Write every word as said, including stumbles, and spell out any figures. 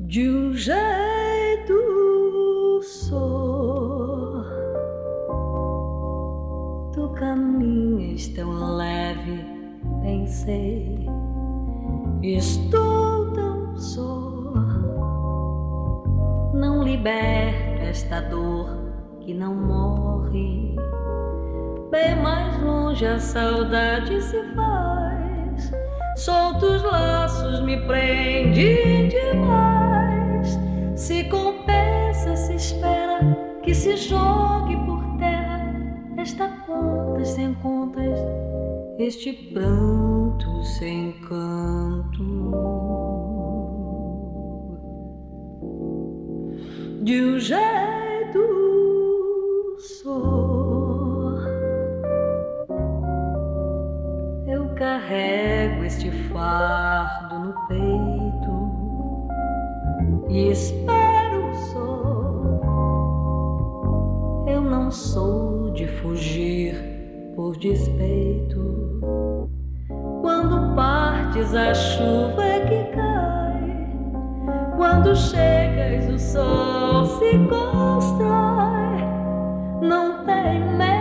De um jeito só, tu caminhas tão leve, bem sei, estou tão só. Não liberto esta dor que não morre, bem mais longe a saudade se faz. Soltos laços me prende demais. Se compensa, se espera que se jogue por terra esta conta sem contas, este pranto sem canto. De um jeito só, eu carrego este fardo no peito e espero só. Eu não sou de fugir por despeito. Quando partes a chuva é que cai, quando chegas o sol se constrói. Não tem medo